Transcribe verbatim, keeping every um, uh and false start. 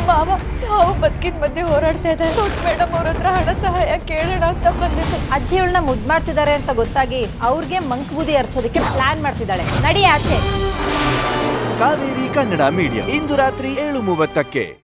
ಮಾವ ಸಾವು ಬದುಕಿನ ಮಧ್ಯೆ ಹೋರಾಡ್ತಾ ಇದ್ದಾರೆ. ದೊಡ್ಡ ಮೇಡಮ್ ಅವ್ರ ಹತ್ರ ಹಣ ಸಹಾಯ ಕೇಳೋಣ ಅಂತ ಬಂದಿತ್ತು. ಅಜ್ಜಿಯವಳನ್ನ ಮುದ್ದು ಮಾಡ್ತಿದ್ದಾರೆ ಅಂತ ಗೊತ್ತಾಗಿ ಅವ್ರಿಗೆ ಮಂಕ್ ಬೂದಿ ಅರ್ಚೋದಕ್ಕೆ ಪ್ಲಾನ್ ಮಾಡ್ತಿದ್ದಾಳೆ. ನಡಿ ಆಚೆ. ಕಾವೇರಿ ಕನ್ನಡ ಮೀಡಿಯಂ ಇಂದು ರಾತ್ರಿ ಏಳು ಮೂವತ್ತಕ್ಕೆ.